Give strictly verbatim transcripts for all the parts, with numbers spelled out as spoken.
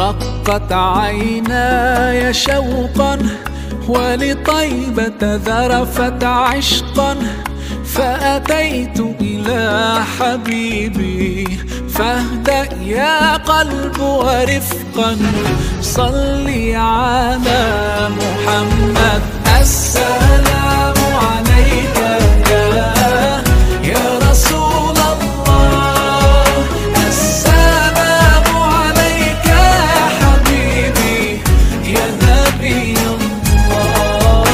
رقت عيناي شوقا ولطيبة ذرفت عشقا، فأتيت إلى حبيبي فاهدأ يا قلب ورفقا. صلي على محمد السلام عليك يا يا رسول الله، السلام عليك يا حبيبي يا نبي الله،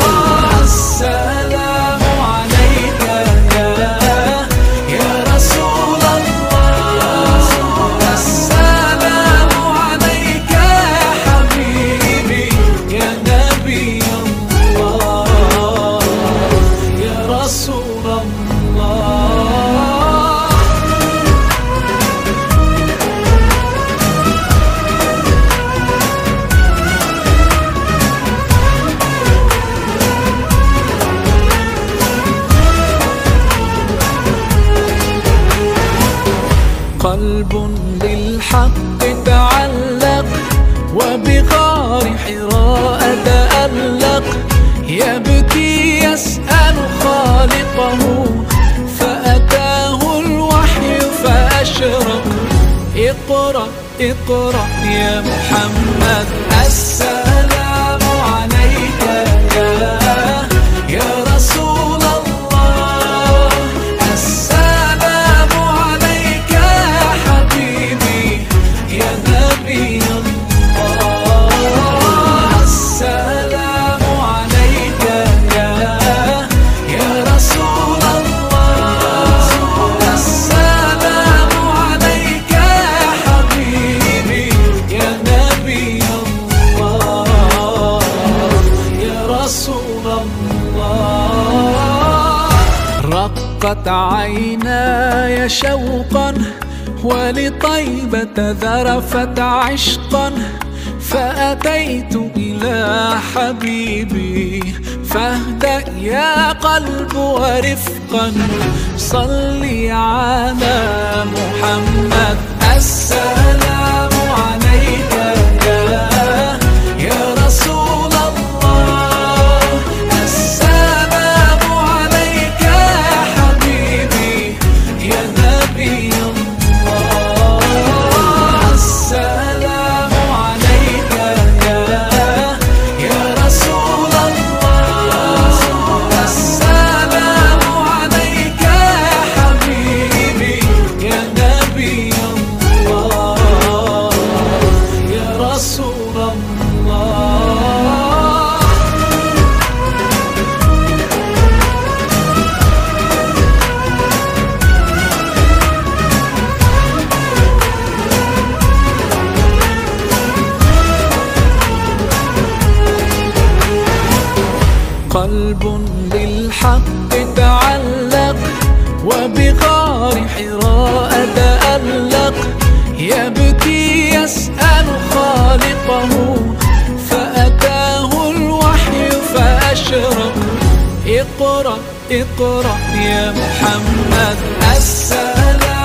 السلام عليك يا يا رسول الله، السلام عليك يا حبيبي يا نبي الله يا رسول الله. قلب بالحق تعلق وبغار حراء تألق، يبكي يسأل خالقه فأتاه الوحي فأشرق. اقرأ اقرأ يا محمد السلام عليك يا يا رسول الله، السلام عليك يا حبيبي يا نبي الله، السلام عليك يا يا رسول الله، السلام عليك يا حبيبي يا نبي الله يا رسول الله. رقت عيناي شوقا ولطيبة ذرفت عشقا، فأتيت إلى حبيبي فاهدأ يا قلب ورفقا. صلي على محمد السلام عليك يا يا رسول الله، السلام عليك يا حبيبي يا نبي الله، السلام عليك يا يا رسول الله، السلام عليك يا حبيبي يا نبي الله يا رسول الله. قلب بالحق تعلق وبغار حراء تألق، يبكي يسأل خالقه فأتاه الوحي فأشرق. اقرأ اقرأ يا محمد السلام